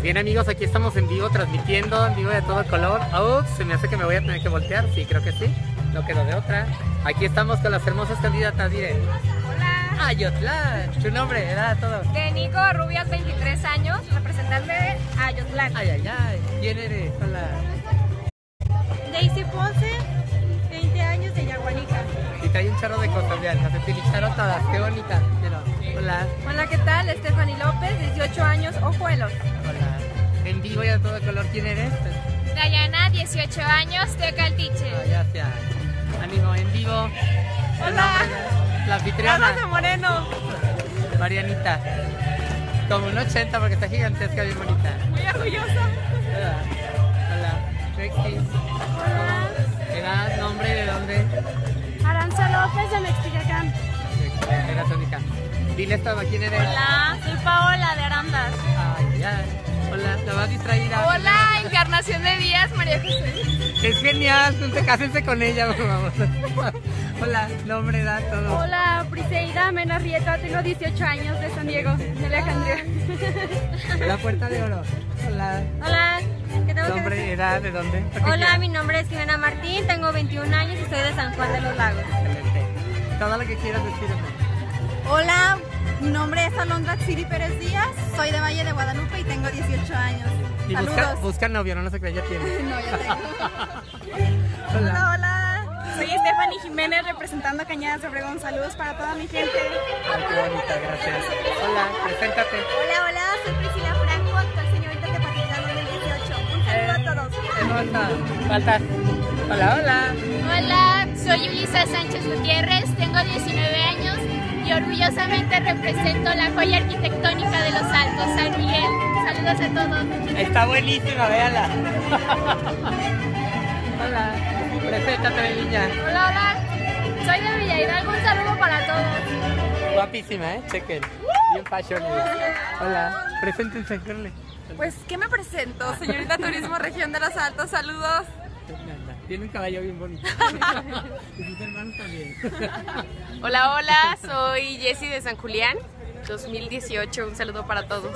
bien amigos, aquí estamos en vivo, transmitiendo en vivo de todo color. Se me hace que me voy a tener que voltear, sí, creo que sí, no quedó de otra. Aquí estamos con las hermosas candidatas, diré. Hola. Ayotlán, tu nombre, edad, todo. De Nico Rubias, 23 años, representante de Ayotlán. Ay, ay, ay, ¿quién eres? Hola. Daisy Ponce, 20 años, de Yaguanica. Y trae un charro de cosas, vean, las utilizaron todas, qué bonita. Hola. Hola, ¿qué tal? Stephanie López, 18 años, Ojuelos. Hola. En vivo y de todo color, ¿quién eres? Dayana, 18 años, Tecaltiche. Gracias. Ánimo, en vivo. Hola. La anfitriona. de Moreno. Marianita. Como un 80 porque está gigantesca, bien bonita. Muy orgullosa. Hola. Hola. Rexy. Hola. ¿Edad, nombre, de dónde? Aranza López, de Mexicacán. Era Tónica. Dile esta, ¿quién eres? Hola, soy Paola, de Arandas. Ay, ay. Hola, la vas distraída. Hola, Encarnación de Díaz, María José. Es genial, cásense con ella, vamos. Hola, nombre, edad, todo. Hola, Briseida Mena Rieta, tengo 18 años, de San Diego, de Alejandría. La Puerta de Oro. Hola. Hola, ¿qué tengo que Nombre, decir? edad, ¿de dónde? Hola, mi nombre es Jimena Martín, tengo 21 años y soy de San Juan de los Lagos. Excelente. Todo lo que quieras decirme. Hola, mi nombre es Alondra Xiri Pérez Díaz, soy de Valle de Guadalupe y tengo 18 años. Y Saludos. busca novio, no se cree, ya tiene. No, ya tengo. Hola. Hola, soy Stephanie Jiménez representando Cañadas de Obregón. Saludos para toda mi gente. Ay, qué bonita, gracias. Hola, preséntate. Hola, soy Priscila Franco, actual señorita Tepatitlán 2018. Un saludo a todos. Hermosa. Faltas. Hola, hola. Hola, soy Ulisa Sánchez Gutiérrez, tengo 19 años y orgullosamente represento la joya arquitectónica de Los Altos, San Miguel. Saludos a todos. Está buenísima, véala. Hola, preséntate, niña. Hola, hola, soy de Villa Hidalgo, un saludo para todos. Guapísima, chequen. Bien fashion. Hola, preséntense, Carle. Pues, ¿qué me presento? Señorita Turismo Región de Los Altos, saludos. Tiene un caballo bien bonito. Y sus hermanos también. Hola, hola, soy Jessie de San Julián, 2018, un saludo para todos.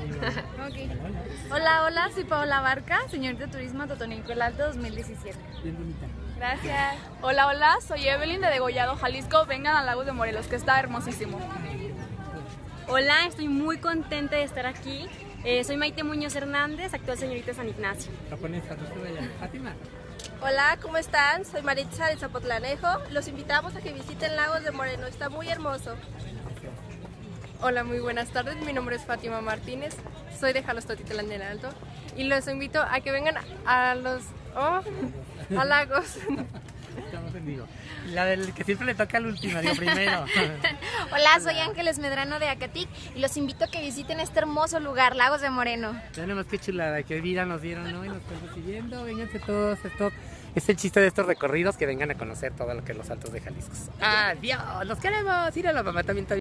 Hola, soy Paola Barca, señorita Turismo Totonilco el Alto 2017. Bien bonita. Gracias. Hola, soy Evelyn de Degollado, Jalisco. Vengan al Lago de Morelos, que está hermosísimo. Hola, estoy muy contenta de estar aquí. Soy Maite Muñoz Hernández, actual señorita San Ignacio. Japonesa, no estuve allá. Fátima. Hola, ¿cómo están? Soy Maritza de Zapotlanejo. Los invitamos a que visiten Lagos de Moreno, está muy hermoso. Hola, muy buenas tardes, mi nombre es Fátima Martínez, soy de Jalostotitlán del Alto y los invito a que vengan a a Lagos. Estamos en vivo. La del que siempre le toca al último, digo primero. Hola, soy Ángeles Medrano de Acatic y los invito a que visiten este hermoso lugar, Lagos de Moreno. Tenemos qué chulada, qué vida nos dieron, ¿no? Y nos están siguiendo, vénganse todos, esto es el chiste de estos recorridos, que vengan a conocer todo lo que es los Altos de Jalisco. Adiós, los queremos, ir a la mamá también.